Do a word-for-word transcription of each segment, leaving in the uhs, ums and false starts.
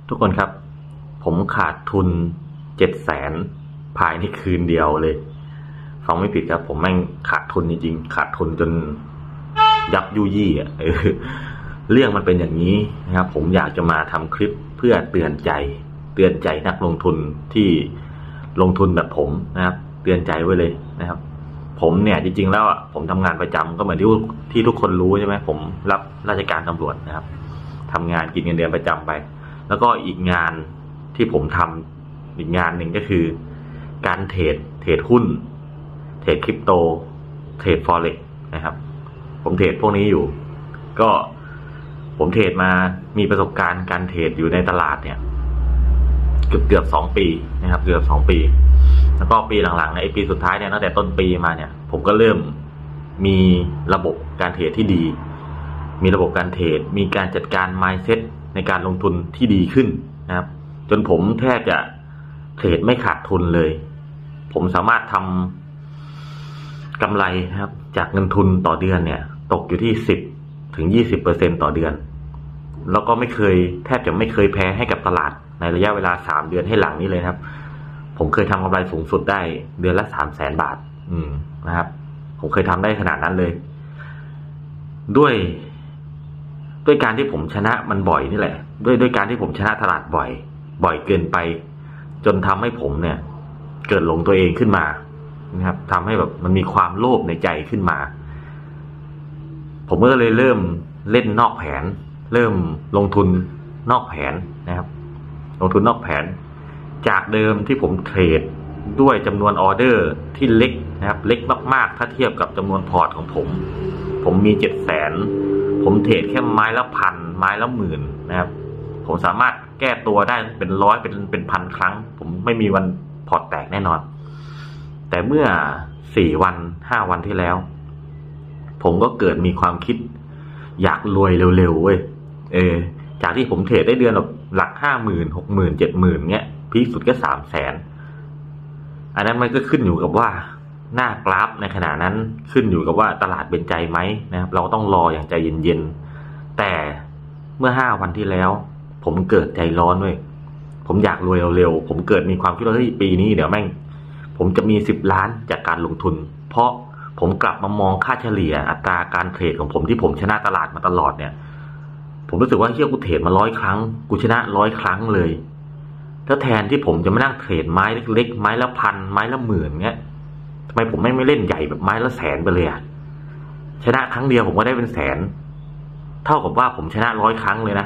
ทุกคนครับผมขาดทุนเจ็ดแสนภายในคืนเดียวเลยฟังไม่ผิดครับผมแม่งขาดทุนจริงๆขาดทุนจนยับยุยี่อ่ะเออเรื่องมันเป็นอย่างนี้นะครับผมอยากจะมาทำคลิปเพื่อเตือนใจเตือนใจนักลงทุนที่ลงทุนแบบผมนะครับเตือนใจไว้เลยนะครับผมเนี่ยจริงๆแล้วอ่ะผมทำงานประจำก็เหมือนที่ที่ทุกคนรู้ใช่ไหมผมรับราชการตำรวจนะครับทำงานกินเงินเดือนประจำไปแล้วก็อีกงานที่ผมทำอีกงานหนึ่งก็คือการเทรดเทรดหุ้นเทรดคริปโตเทรดฟอเร็กซ์นะครับผมเทรดพวกนี้อยู่ก็ผมเทรดมามีประสบการณ์การเทรดอยู่ในตลาดเนี่ยเกือบเกือบสองปีนะครับเกือบสองปีแล้วก็ปีหลังๆในปีสุดท้ายเนี่ยตั้งแต่ต้นปีมาเนี่ยผมก็เริ่มมีระบบการเทรดที่ดีมีระบบการเทรดมีการจัดการ mindset ในการลงทุนที่ดีขึ้นนะครับจนผมแทบจะเทรดไม่ขาดทุนเลยผมสามารถทำกำไรนะครับจากเงินทุนต่อเดือนเนี่ยตกอยู่ที่สิบถึงยี่สิบเปอร์เซ็นต์ต่อเดือนแล้วก็ไม่เคยแทบจะไม่เคยแพ้ให้กับตลาดในระยะเวลาสามเดือนให้หลังนี้เลยครับผมเคยทำกำไรสูงสุดได้เดือนละสามแสนบาทอืมนะครับผมเคยทำได้ขนาดนั้นเลยด้วยด้วยการที่ผมชนะมันบ่อยนี่แหละด้วยด้วยการที่ผมชนะตลาดบ่อยบ่อยเกินไปจนทำให้ผมเนี่ยเกิดหลงตัวเองขึ้นมานะครับทำให้แบบมันมีความโลภในใจขึ้นมาผมก็เลยเริ่มเล่นนอกแผนเริ่มลงทุนนอกแผนนะครับลงทุนนอกแผนจากเดิมที่ผมเทรดด้วยจำนวนออเดอร์ที่เล็กนะครับเล็กมากๆถ้าเทียบกับจำนวนพอร์ตของผมผมมีเจ็ดแสนผมเทรดแค่ไม้ละพันไม้ละหมื่นนะครับผมสามารถแก้ตัวได้เป็นร้อยเป็นเป็นพันครั้งผมไม่มีวันพอร์ตแตกแน่นอนแต่เมื่อสี่วันห้าวันที่แล้วผมก็เกิดมีความคิดอยากรวยเร็วๆเว้ยเออจากที่ผมเทรดได้เดือนแบบหลักห้าหมื่นหกหมื่นเจ็ดหมื่นเงี้ยพีคสุดก็สามแสนอันนั้นมันก็ขึ้นอยู่กับว่าหน้ากราฟในขณะนั้นขึ้นอยู่กับว่าตลาดเป็นใจไหมนะครับเราต้องรออย่างใจเย็นๆแต่เมื่อห้าวันที่แล้วผมเกิดใจร้อนเว้ยผมอยากรวยเร็วๆผมเกิดมีความคิดว่าเฮ้ยปีนี้เดี๋ยวแม่งผมจะมีสิบล้านจากการลงทุนเพราะผมกลับมามองค่าเฉลี่ยอัตราการเทรดของผมที่ผมชนะตลาดมาตลอดเนี่ยผมรู้สึกว่าเฮียกูเทรดมาร้อยครั้งกูชนะร้อยครั้งเลยแล้วแทนที่ผมจะมานั่งเทรดไม้เล็กๆไม้ละพันไม้ละหมื่นเงี้ยทำไมผมไม่ไม่เล่นใหญ่แบบไม้ละแสนไปเลยอะชนะครั้งเดียวผมก็ได้เป็นแสนเท่ากับว่าผมชนะร้อยครั้งเลยนะ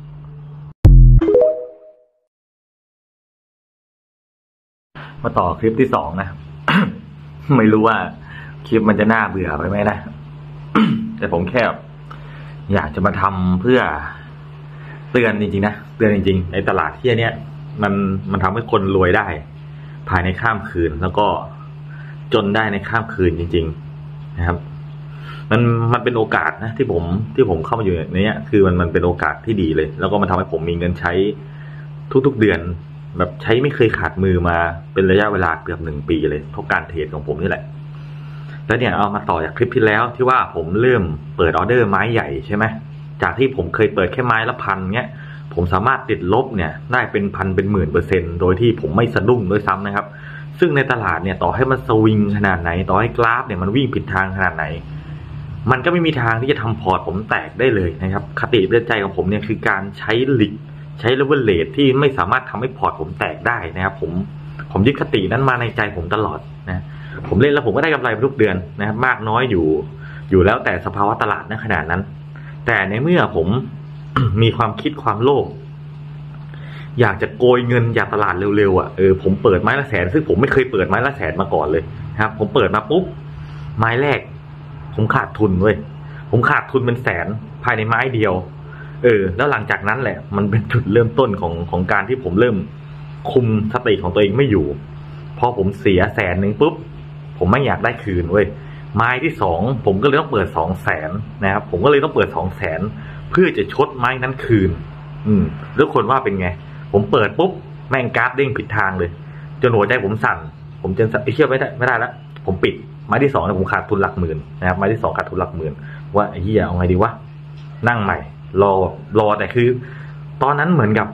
มาต่อคลิปที่สองนะ ไม่รู้ว่าคลิปมันจะน่าเบื่อไปไหมนะ แต่ผมแค่อยากจะมาทำเพื่อเตือนจริงๆนะเตือนจริงๆในตลาดที่เนี้ยมันมันทำให้คนรวยได้ภายในข้ามคืนแล้วก็จนได้ในข้ามคืนจริงๆนะครับมันมันเป็นโอกาสนะที่ผมที่ผมเข้ามาอยู่ในนี้คือมันมันเป็นโอกาสที่ดีเลยแล้วก็มันทำให้ผมมีเงินใช้ทุกๆเดือนแบบใช้ไม่เคยขาดมือมาเป็นระยะเวลาเกือบหนึ่งปีเลยเพราะการเทรดของผมนี่แหละแล้วเนี่ยเอามาต่อจากคลิปที่แล้วที่ว่าผมเริ่มเปิดออเดอร์ไม้ใหญ่ใช่ไหมจากที่ผมเคยเปิดแค่ไม้ละพันเงี้ยผมสามารถติดลบเนี่ยได้เป็นพันเป็นหมื่นเปอร์เซ็นต์โดยที่ผมไม่สะดุ้งด้วยซ้ำนะครับซึ่งในตลาดเนี่ยต่อให้มันสวิงขนาดไหนต่อให้กราฟเนี่ยมันวิ่งผิดทางขนาดไหนมันก็ไม่มีทางที่จะทำพอร์ตผมแตกได้เลยนะครับคติเตือนใจของผมเนี่ยคือการใช้ลิกใช้เลเวลเลทที่ไม่สามารถทำให้พอร์ตผมแตกได้นะครับผมผมยึดคตินั้นมาในใจผมตลอดนะผมเล่นแล้วผมก็ได้กำไรทุกเดือนนะครับมากน้อยอยู่อยู่แล้วแต่สภาวะตลาดในขนาดนั้นแต่ในเมื่อผม มีความคิดความโลภอยากจะโกยเงินจากตลาดเร็วๆอ่ะเออผมเปิดไม้ละแสนซึ่งผมไม่เคยเปิดไม้ละแสนมาก่อนเลยครับผมเปิดมาปุ๊บไม้แรกผมขาดทุนเว้ยผมขาดทุนเป็นแสนภายในไม้เดียวเออแล้วหลังจากนั้นแหละมันเป็นจุดเริ่มต้นของของการที่ผมเริ่มคุมสติของตัวเองไม่อยู่พอผมเสียแสนหนึ่งปุ๊บผมไม่อยากได้คืนเว้ยไม้ที่สองผมก็เลยต้องเปิดสองแสนนะครับผมก็เลยต้องเปิดสองแสนเพื่อจะชดไม้นั้นคืนอืมแล้วคนว่าเป็นไงผมเปิดปุ๊บแม่งกราฟเด้งผิดทางเลยจนหัวใจผมสั่นผมจนไอ้เชี่ยไม่ได้ไม่ได้แล้วผมปิดไม้ที่สองเนี่ยผมขาดทุนหลักหมื่นนะครับไม้ที่สองขาดทุนหลักหมื่นว่าไอ้เหี้ยเอาไงดีวะนั่งใหม่รอรอแต่คือตอนนั้นเหมือนกับ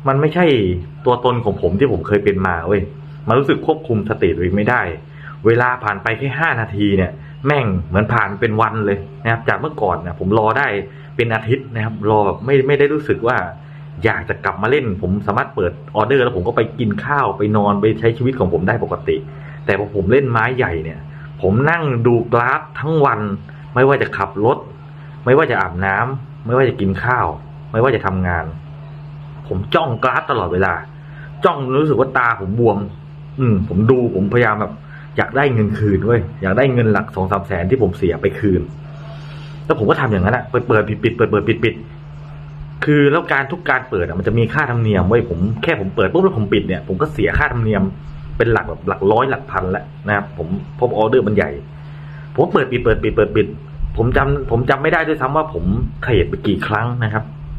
มันไม่ใช่ตัวตนของผมที่ผมเคยเป็นมาเว้ยมันรู้สึกควบคุมสติตัวเองไม่ได้เวลาผ่านไปแค่ห้านาทีเนี่ยแม่งเหมือนผ่านเป็นวันเลยนะครับจากเมื่อก่อนนะผมรอได้เป็นอาทิตย์นะครับรอแบบไม่ไม่ได้รู้สึกว่าอยากจะกลับมาเล่นผมสามารถเปิดออเดอร์แล้วผมก็ไปกินข้าวไปนอนไปใช้ชีวิตของผมได้ปกติแต่พอผมเล่นไม้ใหญ่เนี่ยผมนั่งดูกราฟทั้งวันไม่ว่าจะขับรถไม่ว่าจะอาบน้ำไม่ว่าจะกินข้าวไม่ว่าจะทำงานผมจ้องกราฟตลอดเวลาจ้องรู้สึกว่าตาผมบวมอืมผมดูผมพยายามแบบอยากได้เงินคืนด้วยอยากได้เงินหลักสองสามแสนที่ผมเสียไปคืนแล้วผมก็ทำอย่างนั้นอะเปิดเปิดปิดปิดเปิดเปิดปิดปิดคือแล้วการทุกการเปิดอะมันจะมีค่าธรรมเนียมไว้ผมแค่ผมเปิดปุ๊บแล้วผมปิดเนี่ยผมก็เสียค่าธรรมเนียมเป็นหลักแบบหลักร้อยหลักพันแล้วนะครับผมพบออเดอร์มันใหญ่ผมเปิดปิดเปิดปิดเปิดปิดผมจำผมจำไม่ได้ด้วยซ้ำว่าผมเทรดไปกี่ครั้งนะครับ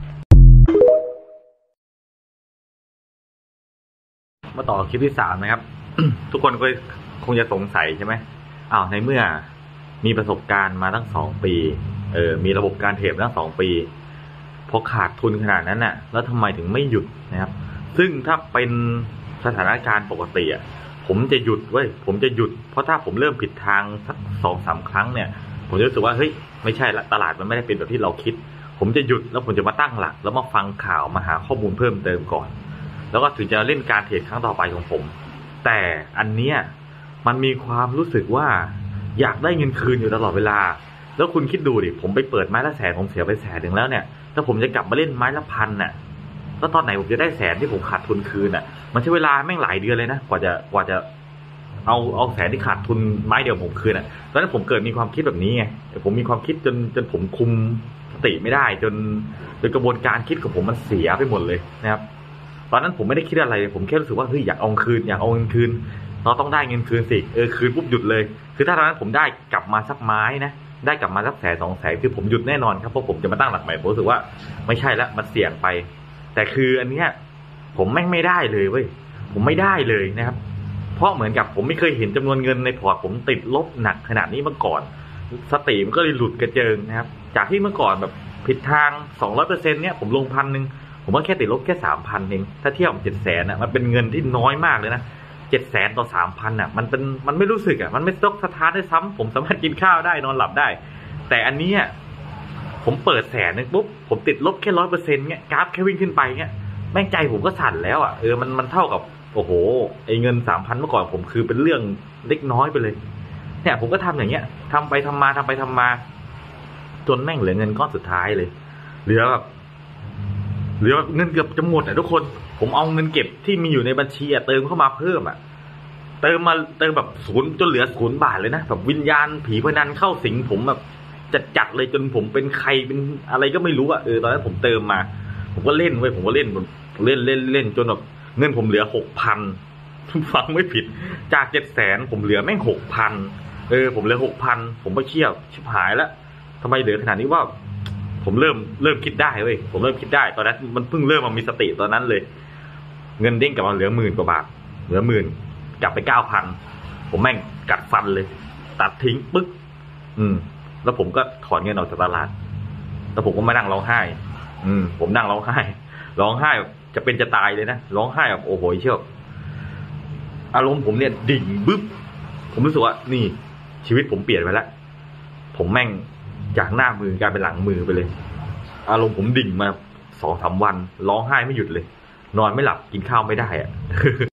มาต่อคลิปที่สามนะครับ ทุกคนก็คงจะสงสัยใช่ไหมอ้าวในเมื่อมีประสบการณ์มาตั้งสองปีเออมีระบบการเทรดตั้งสองปีพอขาดทุนขนาดนั้นน่ะแล้วทำไมถึงไม่หยุดนะครับซึ่งถ้าเป็นสถานการณ์ปกติอ่ะผมจะหยุดเว้ยผมจะหยุดเพราะถ้าผมเริ่มผิดทางสักสองสามครั้งเนี่ยผมจะรู้สึกว่าเฮ้ยไม่ใช่ละตลาดมันไม่ได้เป็นแบบที่เราคิดผมจะหยุดแล้วผมจะมาตั้งหลักแล้วมาฟังข่าวมาหาข้อมูลเพิ่มเติมก่อนแล้วก็ถึงจะเล่นการเทรดครั้งต่อไปของผมแต่อันเนี้ยมันมีความรู้สึกว่าอยากได้เงินคืนอยู่ตลอดเวลาแล้วคุณคิดดูดิผมไปเปิดไม้ละแสนผมเสียไปแสนหนึ่งแล้วเนี่ยถ้าผมจะกลับมาเล่นไม้ละพันน่ะแล้วตอนไหนผมจะได้แสนที่ผมขาดทุนคืนน่ะมันใช้เวลาแม่งหลายเดือนเลยนะกว่าจะกว่าจะเอาเอาแสนที่ขาดทุนไม้เดียวผมคืนน่ะตอนนั้นผมเกิดมีความคิดแบบนี้ไงผมมีความคิดจนจนผมคุมสติไม่ได้จนจนกระบวนการคิดของผมมันเสียไปหมดเลยนะครับตอนนั้นผมไม่ได้คิดอะไรผมแค่รู้สึกว่าเฮ้ยอยากเอาคืนอยากเอาเงินคืนเราต้องได้เงินคืนสิเออคืนปุ๊บหยุดเลยคือถ้าตอนนั้นผมได้กลับมาสักไม้นะได้กลับมาสักแสนสองแสนคือผมหยุดแน่นอนครับเพราะผมจะมาตั้งหลักใหม่ผมรู้สึกว่าไม่ใช่แล้วมันเสี่ยงไปแต่คืออันเนี้ยผมแม่งไม่ได้เลยเว้ยผมไม่ได้เลยนะครับเพราะเหมือนกับผมไม่เคยเห็นจำนวนเงินในพอร์ตผมติดลบหนักขนาดนี้มาก่อนสติมันก็เลยหลุดกระเจิงนะครับจากที่เมื่อก่อนแบบผิดทางสองร้อยเปอร์เซ็นต์เนี่ยผมลงพันหนึ่งผมก็แค่ติดลบแค่สามพันเองถ้าเทียบกับเจ็ดแสนอ่ะมันเป็นเงินที่น้อยมากเลยนะเจ็ดแสนต่อสามพันอ่ะมันเป็นมันไม่รู้สึกอ่ะมันไม่ตกสะท้านได้ซ้ำผมสามารถกินข้าวได้นอนหลับได้แต่อันนี้ผมเปิดแสนนึงปุ๊บผมติดลบแค่ร้อยเปอร์เซ็นต์เงี้ยกราฟแค่วิ่งขึ้นไปเงี้ยแม่งใจผมก็สั่นแล้วอ่ะเออมันมันเท่ากับโอ้โหไอเงินสามพันเมื่อก่อนผมคือเป็นเรื่องเล็กน้อยไปเลยเนี่ยผมก็ทำอย่างเงี้ยทำไปทำมาทำไปทำมาจนแม่งเหลือเงินก้อนสุดท้ายเลยเหลือแบบเหลือเงินเกือบจะหมดอ่ะทุกคนผมเอาเงินเก็บที่มีอยู่ในบัญชีอ่ะเติมเข้ามาเพิ่มอ่ะเติมมาเติมแบบศูนย์จนเหลือศูนย์บาทเลยนะแบบวิญญาณผีพนันเข้าสิงผมแบบจัดจัดเลยจนผมเป็นใครเป็นอะไรก็ไม่รู้อ่ะเออตอนนั้นผมเติมมาผมก็เล่นไว้ผมก็เล่นเล่นเล่นเล่นจนแบบเงินผมเหลือหกพันฟังไม่ผิดจากเจ็ดแสนผมเหลือแม่งหกพันเออผมเหลือหกพันผมก็เชี่ยวชิบหายแล้วทำไมเหลือขนาดนี้ว่าผมเริ่มเริ่มคิดได้เว้ยผมเริ่มคิดได้ตอนนั้นมันเพิ่งเริ่มมามีสติตอนนั้นเลยเงินเด้งกลับมาเหลือหมื่นกว่าบาทเหลือหมื่นกลับไปเก้าพันผมแม่งกัดฟันเลยตัดทิ้งปึ๊กอืมแล้วผมก็ถอนเงินออกจากตลาดแล้วผมก็มานั่งร้องไห้อืมผมนั่งร้องไห้ร้องไห้จะเป็นจะตายเลยนะร้องไห้แบบโอ้โหเชี่ยวอารมณ์ผมเนี่ยดิ่งบึ๊บผมรู้สึกว่านี่ชีวิตผมเปลี่ยนไปแล้วผมแม่งจากหน้ามือกลายเป็นหลังมือไปเลยอารมณ์ผมดิ่งมาสองสามวันร้องไห้ไม่หยุดเลยนอนไม่หลับกินข้าวไม่ได้อะ